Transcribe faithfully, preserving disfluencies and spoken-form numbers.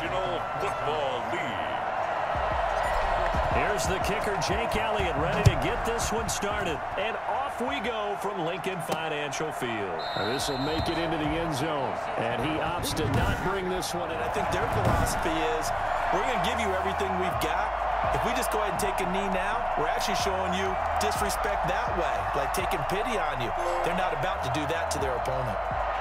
National Football League. Here's the kicker, Jake Elliott, ready to get this one started. And off we go from Lincoln Financial Field. This will make it into the end zone. And he opts to not bring this one in. I think their philosophy is, we're going to give you everything we've got. If we just go ahead and take a knee now, we're actually showing you disrespect that way, like taking pity on you. They're not about to do that to their opponent.